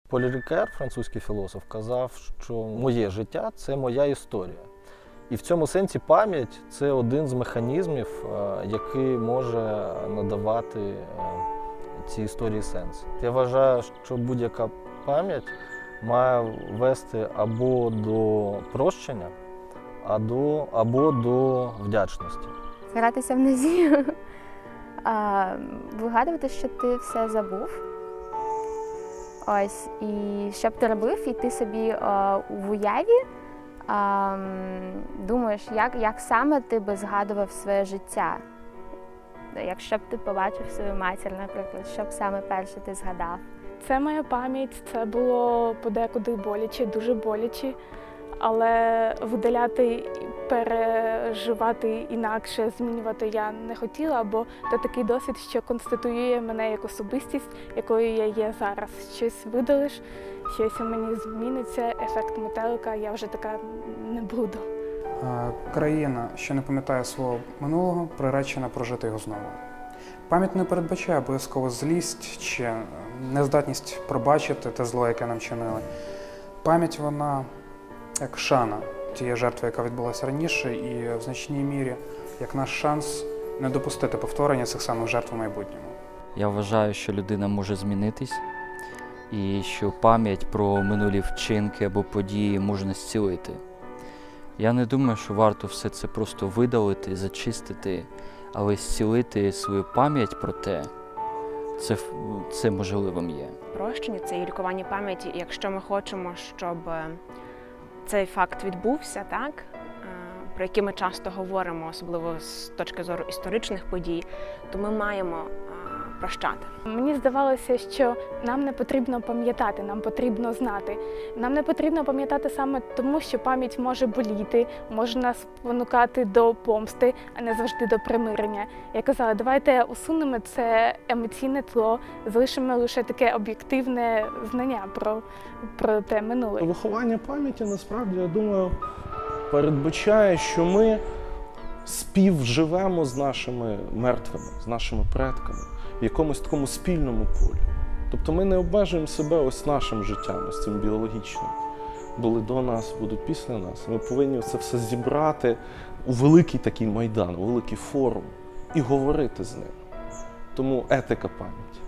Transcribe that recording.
Поль Рікер, французький філософ, казав, що моє життя – це моя історія. І в цьому сенсі пам'ять – це один з механізмів, який може надавати цій історії сенс. Я вважаю, що будь-яка пам'ять має вести або до прощення, або до вдячності. Гратися в амнезію, вигадувати, що ти все забув. Ось, і що б ти робив, і ти собі в уяві думаєш, як саме ти би згадував своє життя. Якщо б ти побачив свою матір, наприклад, що б саме перше ти згадав? Це моя пам'ять, це було подекуди боляче, дуже боляче, але видаляти, переживати інакше, змінювати я не хотіла, бо це такий досвід, що конституює мене як особистість, якою я є зараз. Щось видалиш, щось у мені зміниться, ефект метелика, я вже така не буду. Країна, що не пам'ятає свого минулого, приречена прожити його знову. Пам'ять не передбачає обов'язково злість чи нездатність пробачити те зло, яке нам чинили. Пам'ять, вона як шана тієї жертви, яка відбулася раніше, і в значній мірі як наш шанс не допустити повторення цих самих жертв у майбутньому. Я вважаю, що людина може змінитись і що пам'ять про минулі вчинки або події можна зцілити. Я не думаю, що варто все це просто видалити, зачистити, але зцілити свою пам'ять про те, це можливим є. Прощення – це і лікування пам'яті. І якщо ми хочемо, щоб цей факт відбувся, так, про який ми часто говоримо, особливо з точки зору історичних подій, то ми маємо прощати. Мені здавалося, що нам не потрібно пам'ятати, нам потрібно знати. Нам не потрібно пам'ятати саме тому, що пам'ять може боліти, може нас спонукати до помсти, а не завжди до примирення. Я казала, давайте усунемо це емоційне тло, залишимо лише таке об'єктивне знання про те минуле. Виховання пам'яті, насправді, я думаю, передбачає, що ми співживемо з нашими мертвими, з нашими предками в якомусь такому спільному полі. Тобто ми не обмежуємо себе ось нашим життям, ось цим біологічним. Були до нас, будуть після нас. Ми повинні це все зібрати у великий такий майдан, у великий форум і говорити з ними. Тому етика пам'яті.